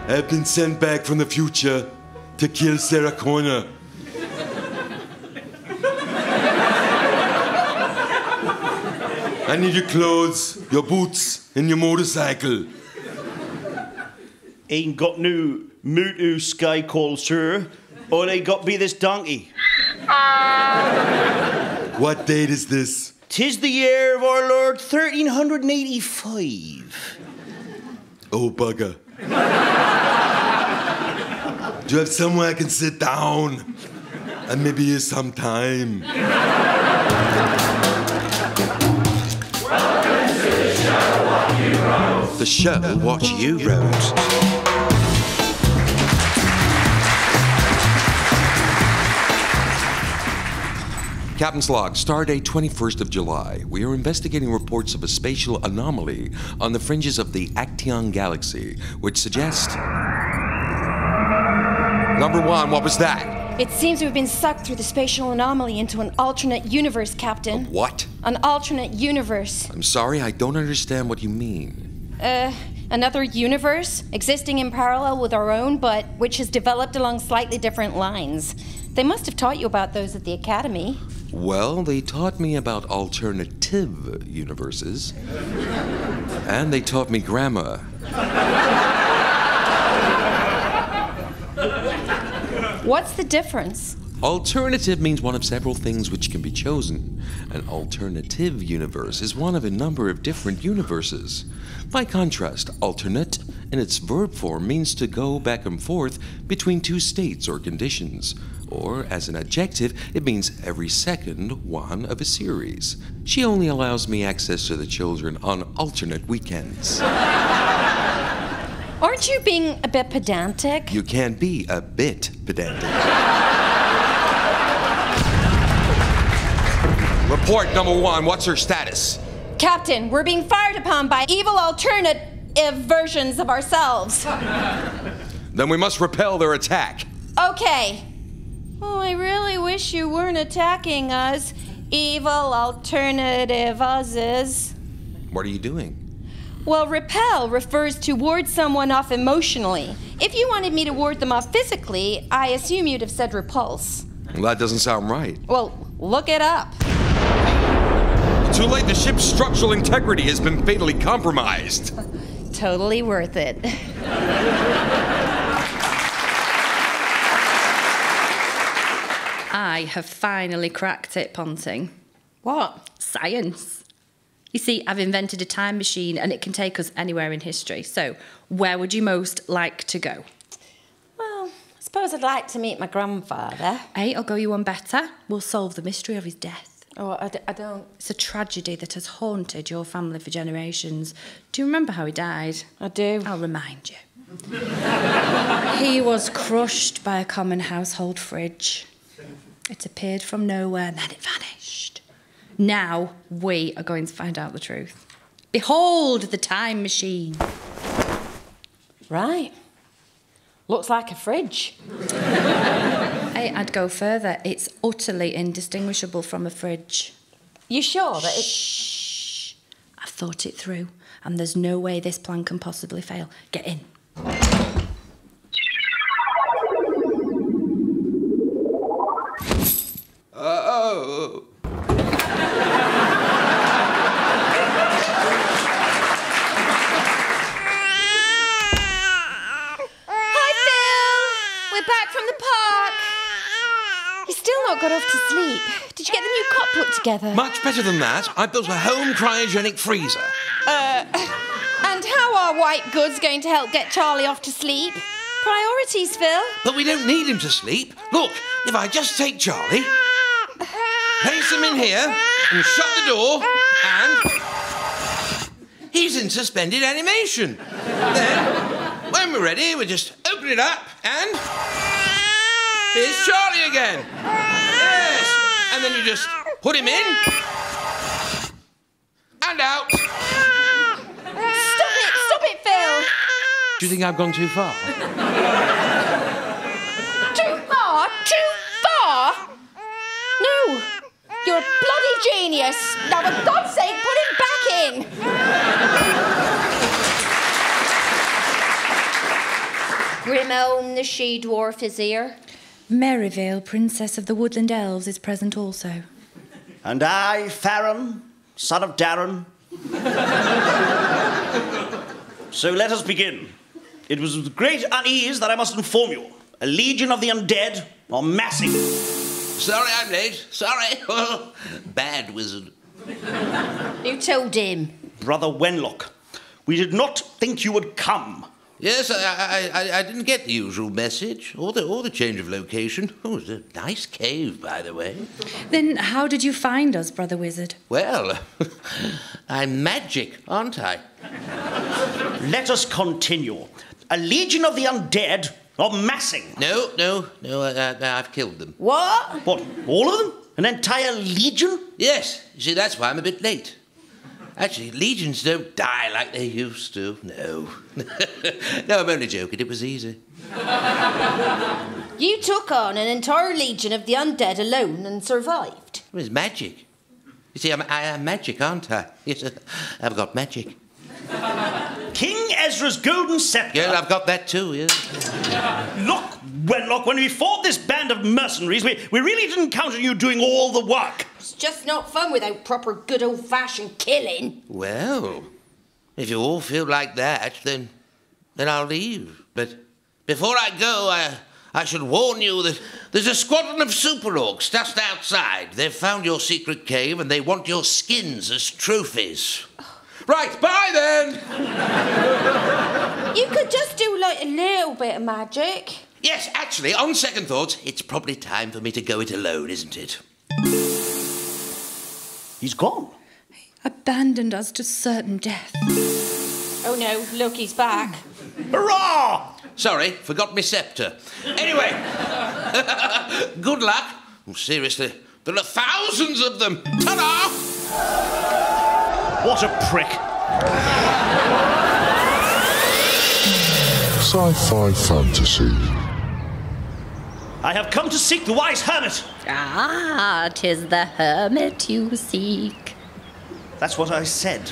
I've been sent back from the future to kill Sarah Connor. I need your clothes, your boots, and your motorcycle. Ain't got no motor sky call, sir. All I got be this donkey. What date is this? 'Tis the year of our Lord 1385. Oh, bugger. Do you have somewhere I can sit down? And maybe use some time. Welcome to the show What You Wrote. The show What You Wrote. Captain's log, stardate 21st of July. We are investigating reports of a spatial anomaly on the fringes of the Action galaxy, which suggest... Number one, what was that? It seems we've been sucked through the spatial anomaly into an alternate universe, Captain. A what? An alternate universe. I'm sorry, I don't understand what you mean. Another universe, existing in parallel with our own, but which has developed along slightly different lines. They must have taught you about those at the Academy. Well, they taught me about alternative universes. And they taught me grammar. What's the difference? Alternative means one of several things which can be chosen. An alternative universe is one of a number of different universes. By contrast, alternate, in its verb form, means to go back and forth between two states or conditions. Or, as an adjective, it means every second one of a series. She only allows me access to the children on alternate weekends. Aren't you being a bit pedantic? You can be a bit pedantic. Report number one, what's her status? Captain, we're being fired upon by evil alternative versions of ourselves. Then we must repel their attack. Okay. Oh, I really wish you weren't attacking us, evil alternative uses. What are you doing? Well, repel refers to ward someone off emotionally. If you wanted me to ward them off physically, I assume you'd have said repulse. Well, that doesn't sound right. Well, look it up. Too late, the ship's structural integrity has been fatally compromised. Totally worth it. I have finally cracked it, Ponting. What? Science. You see, I've invented a time machine and it can take us anywhere in history. So, where would you most like to go? Well, I suppose I'd like to meet my grandfather. Hey, I'll go you one better. We'll solve the mystery of his death. Oh, I don't... It's a tragedy that has haunted your family for generations. Do you remember how he died? I do. I'll remind you. He was crushed by a common household fridge. It appeared from nowhere and then it vanished. Now we are going to find out the truth. Behold the time machine. Right. Looks like a fridge. Hey, I'd go further. It's utterly indistinguishable from a fridge. You sure that it's... Shh. I've thought it through, and there's no way this plan can possibly fail. Get in. Oh. We're back from the park. You still not got off to sleep. Did you get the new cot put together? Much better than that. I built a home cryogenic freezer. And how are white goods going to help get Charlie off to sleep? Priorities, Phil. But we don't need him to sleep. Look, if I just take Charlie, place him in here, and shut the door, and he's in suspended animation. Then, when we're ready, we just open it up, and here's Charlie again. Yes. And then you just put him in, and out. Stop it, Phil. Do you think I've gone too far? Too far? No. You're a bloody genius. Now, for God's sake, put him back in. Grimone, the she-dwarf, is here. Merivale, Princess of the Woodland Elves, is present also. And I, Farron, son of Darren. So let us begin. It was with great unease that I must inform you. A legion of the undead are massing. Sorry I'm late. Sorry. Bad wizard. Who told him? Brother Wenlock, we did not think you would come. Yes, I didn't get the usual message or the change of location. Oh, it's a nice cave, by the way. Then how did you find us, Brother Wizard? Well, I'm magic, aren't I? Let us continue. A legion of the undead are massing. No, I've killed them. What? What, all of them? An entire legion? Yes, you see, that's why I'm a bit late. Actually, legions don't die like they used to, no. No, I'm only joking, it was easy. You took on an entire legion of the undead alone and survived? It was magic. You see, I am magic, aren't I? Yes, I've got magic. King Ezra's golden scepter. Yeah, I've got that too, yes. Look, Wenlock, when we fought this band of mercenaries, we really didn't count on you doing all the work. It's just not fun without proper good old-fashioned killing. Well, if you all feel like that, then I'll leave. But before I go, I should warn you that there's a squadron of super orcs just outside. They've found your secret cave and they want your skins as trophies. Right, bye then! You could just do like a little bit of magic. Yes, actually, on second thoughts, it's probably time for me to go it alone, isn't it? He's gone. Abandoned us to certain death. Oh no, look, he's back. Hurrah! Sorry, forgot my scepter. Anyway, good luck. Oh, seriously, there are thousands of them. Ta-da! What a prick. Sci-fi fantasy. I have come to seek the wise hermit. Ah, 'tis the hermit you seek. That's what I said.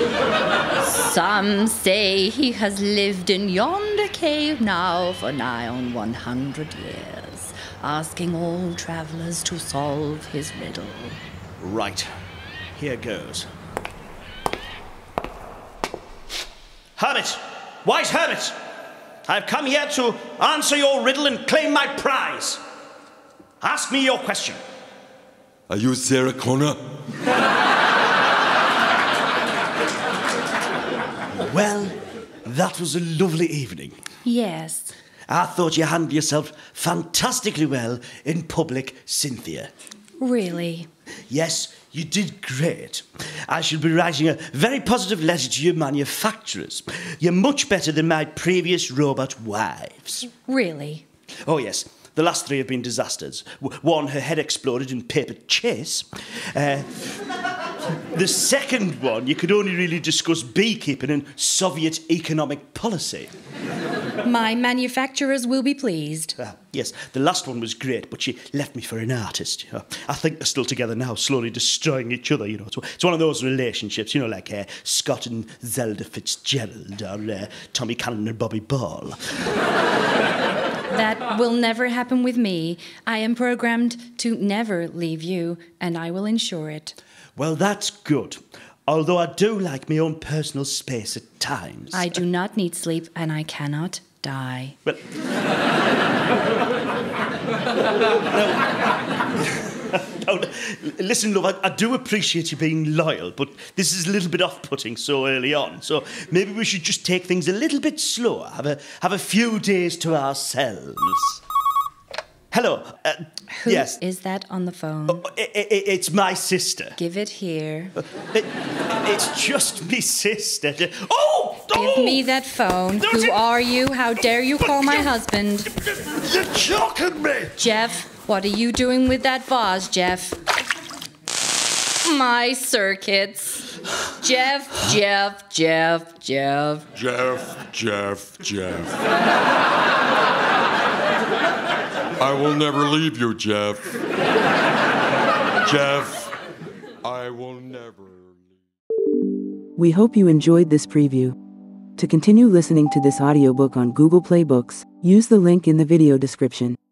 Some say he has lived in yonder cave now for nigh on 100 years, asking all travellers to solve his riddle. Right. Here goes. Hermit! Wise hermit! I've come here to answer your riddle and claim my prize. Ask me your question. Are you Sarah Connor? Well, that was a lovely evening. Yes. I thought you handled yourself fantastically well in public, Cynthia. Really? Yes, you did great. I shall be writing a very positive letter to your manufacturers. You're much better than my previous robot wives. Really? Oh, yes. The last 3 have been disasters. One, her head exploded in paper chase. The second one, you could only really discuss beekeeping and Soviet economic policy. My manufacturers will be pleased. Yes, the last one was great, but she left me for an artist. I think they're still together now, slowly destroying each other, It's one of those relationships, like Scott and Zelda Fitzgerald, or Tommy Cannon and Bobby Ball. That will never happen with me. I am programmed to never leave you, and I will ensure it. Well, that's good. Although I do like my own personal space at times. I do not need sleep, and I cannot die. Well, no, listen, love, I do appreciate you being loyal, but this is a little bit off-putting so early on. So maybe we should just take things a little bit slower. Have a few days to ourselves. Hello. Who yes. is that on the phone? It's my sister. Give it here. It's just me sister. Oh! Give me that phone. Who are you? How dare you call my husband? You're choking me! Jeff, what are you doing with that vase, Jeff? My circuits. Jeff. I will never leave you, Jeff. Jeff, I will never leave. We hope you enjoyed this preview. To continue listening to this audiobook on Google Play Books, Use the link in the video description.